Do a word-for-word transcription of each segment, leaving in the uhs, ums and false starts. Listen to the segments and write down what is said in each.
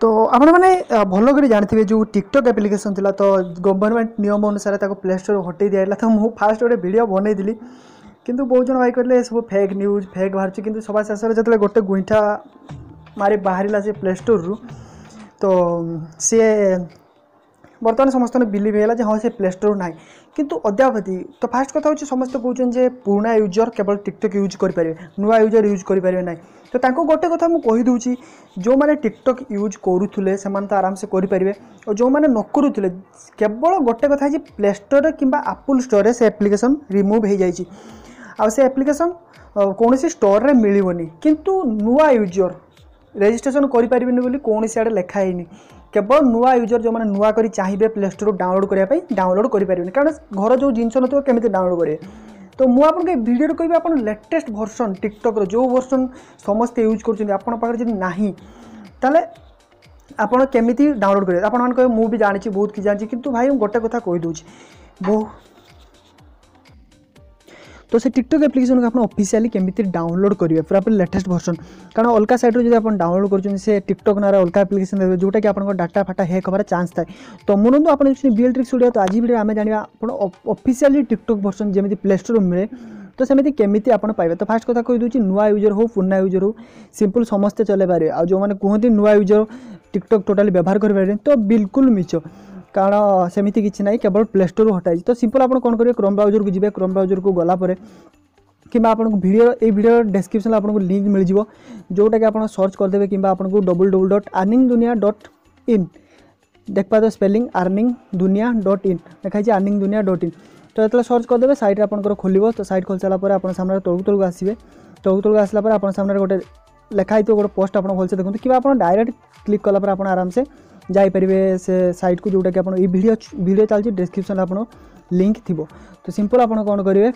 तो आपण मैंने भल कर जानते जो टिकटॉक एप्लिकेशन थिला तो गवर्नमेंट नियम अनुसार प्ले स्टोर हटई दिया तो मुझे फास्ट गोटे वीडियो बनई किंतु बहुत जन भाई कहले सब फेक न्यूज फेक बाहर कि सभा शेष में जो गोटे गुईठा मारी बाहर से प्ले स्टोर रु तो सी बर्तमान समस्त बिलीव है हाँ से प्ले स्टोर ना किंतु अद्यावधि तो फास्ट कथा हूँ समस्त कहते पुराना यूजर केवल टिकटॉक यूज करेंगे नुआ यूजर यूज करेंगे ना तो तांको गोटे कथा मुझे कहीदे जो मैंने टिकटॉक यूज करुले से तो आराम से करेंगे और जो मैंने न करुले केवल गोटे कथा है प्ले स्टोर कि एप्पल स्टोर से एप्लिकेशन रिमूव हो जाए आ से एप्लिकेशन कौन सी स्टोर रे मिलबनी किंतु नुआ यूजर रजिस्ट्रेशन करें कौन सी आड़े लिखाई केवल नुआ यूजर जो मैंने नुआ करी चाहिए प्ले स्टोर डाउनलोड करने डाउनलोड करें कारण घर जो जिनस न केमी डाउनलोड करेंगे तो मुझे आपको वीडियो कह आप लेटेस्ट वर्सन टिकटॉक जो वर्सन समस्ते यूज कर नहीं ताले आपड़ केमी डाउनलोड करेंगे आप कहे मुझे भी जानी बहुत किसी जानी कि भाई गोटे कथा कहीदे बहुत तो से टिकटॉक एप्लिकेशन को आप ऑफिशियली केमी डाउनलोड करेंगे पूरा पूरी लेटेस्ट वर्सन कारण अलग साइड जो आप डाउनलोड कर से टिकटॉक ना अलग एप्लिकेशन देते जोटा कि आपको डाटा फाटा हैक होबार चांस थाए तो मुझे आप बीएल ट्रिक्स वीडियो तो आज वीडियो आम जाना आप ऑफिशियली टिकटॉक वर्सन जमी प्ले स्टोर मिले तो सेमती केमी आप पाइबे तो फास्ट कथा कहीदे नुआ यूजर हो पुराना यूजर हो सिंपल समस्ते चले पारे आ जो मैंने कहते नुआ यूजर टिकटॉक टोटाली व्यवहार करें तो बिल्कुल मिछ कारण सेमती किसी ना केवल प्ले स्टोर हटाई तो सिंपल आप कौन करेंगे क्रोम ब्राउजर को जी क्रोम ब्राउजर को गलापर कि आपको वीडियो ये वीडियो डिस्क्रिप्शन आपको लिंक मिल जाव जोटा कि आप सर्च करदे कि आपको डबल डबल डट अर्निंग दुनिया डट इन देख पा स्पेलिंग अर्निंग दुनिया डट इन देखाई अर्निंग दुनिया डट इन तो जो सर्च करदे सैट आपंकर खोल तो सैट खोल सारापर आप सामने तौक तौक आसवे तौक तौक आसला आप सामने गोटे लिखाई गोटे पोस्ट आप भलसे देखते कि आप डायरेक्ट क्लिक कलापर आप आराम से जापर से साइट को जोटा कि आप वीडियो वीडियो चलती डिस्क्रिप्शन आप लिंक थी तो सिंपल आप कौन करेंगे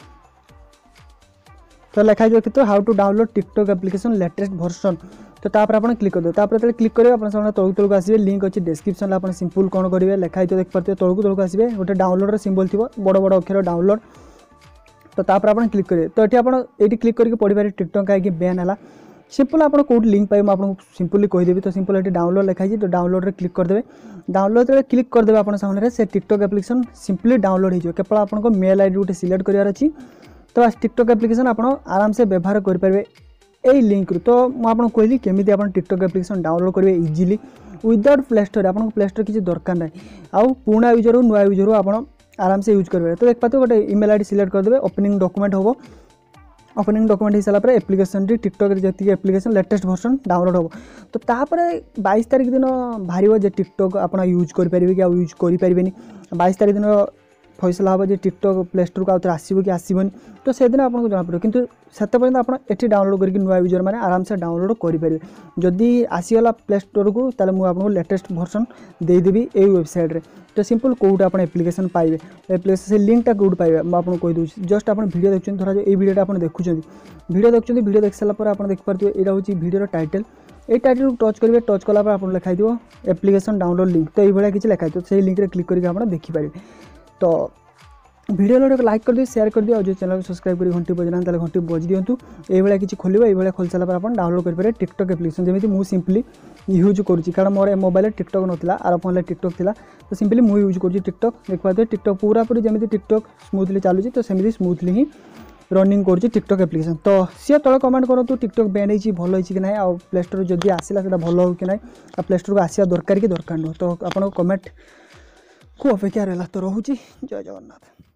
तो लिखाई जो तो how to download TikTok application latest version तो तापर आप क्लिक कर दे क्लिक करेंगे आप सामने तौक तौक आसवे लिंक अच्छी डिस्क्रिप्शन आप सिंपल कौन करेंगे लिखाई तो देख पाते तौक तौक आसवे गोटे डाउनलोड सिंबल थी बड़ बड़ अक्षर डाउनलोड तो तापर आप क्लिक करेंगे तो ये क्लिक करके पढ़ी पारे टिकटॉक कहीं बैन है सिंपल आप कौट लिंक पाइबे आपको सिंपली कहीदेवी तो सिंपल ये डाउनलोड लिखाई तो डाउनलोड रे क्लिक करदे डाउनलोड रे क्लिक करदे आप सामने से टिकटॉक एप्लिकेशन सिंपली डाउनलोड हो केवल आपको मेल आईडी गोटे सिलेक्ट करार अच्छी तो बस टिकटॉक एप्लिकेशन आप आराम से व्यवहार करेंगे यही लिंक रू तो मुझे कहली केमी आप टिकटॉक एप्लिकेशन डाउनलोड करेंगे इजिली विदाउट प्ले स्टोर आपको प्ले स्टोर किसी दरकार ना आउ पुराना यूजर हो नुआ यूजर हो आप आराम से यूज करेंगे तो देख पाते गोटे इमेल आईडी सिलेक्ट करदे ओपनिंग डॉक्यूमेंट हम ओपनिंग डॉक्यूमेंट हो सारा एप्लिकेशन टिकटॉक जी एप्लिकेशन लेटेस्ट वर्सन डाउनलोड हो तो तापर बाईस तारीख दिन बाहर जे टिकटॉक आप यूज करेंगे कि यूज करें बाईस तारीख दिन फैसला हम टिकटॉक प्ले स्टोर को आउे आसो कि आसबनी तो से दिन आपको जना पड़े किंतु से पर्यंत आप डाउनलोड करके नुआ यूजर मैंने आराम से डाउनलोड करेंगे जदि आसीगला प्ले स्टोर को ताले मुझे आपको लेटेस्ट वर्सन देदेवी ये वेबसाइट रे तो सिंपल कौट आप एप्लिकेशन पाइबे एप्लिकेशन से लिंकटा कौट पाइबे आपको कहीदे जस्ट आप वीडियो देखते धरा ये वीडियो आप देखुं वीडियो देखते वीडियो देख सारापर आप देखिए यहाँ हूँ वीडियो टाइटल ये टाइटल को टच करेंगे टच कलापर आप लिखाई एप्लिकेशन डाउनलोड लिंक तो ये किसी लिखाई तो से लिंक क्लिक करके आप देखिपारे तो वीडियो लोग लाइक कर दिए शेयर कर दिए और जो चैनल को सब्सक्राइब कर घंटी बजना ताले घंटी बज दिंतु ये किसी खोल ये खोल सारा आप डाउनलोड करेंगे टिकटॉक एप्लिकेशन जमी मुझे सिंपली यूज करुँची कारण मोर मोबाइल टिकटॉक नाला आर फोन टिकटॉक था तो सिंपली मुझे यूज करुँची टिकटॉक देख पाते टिकटॉक पूरा पूरी जमी टिकटॉक स्मूथली चलुची तो सेमती स्मूथली ही रनिंग करुँची टिकटॉक एप्लिकेशन तो सी तले कमेंट करूँ टिकटॉक बैन होती भल होती कि ना आ प्ले स्टोर जब आसला से भल हो कि ना आ प्ले स्टोर को आसा दरकार कि दरकार नुह तो आप कमेंट को अपेक्षा रहा तो रोचे जय जगन्नाथ।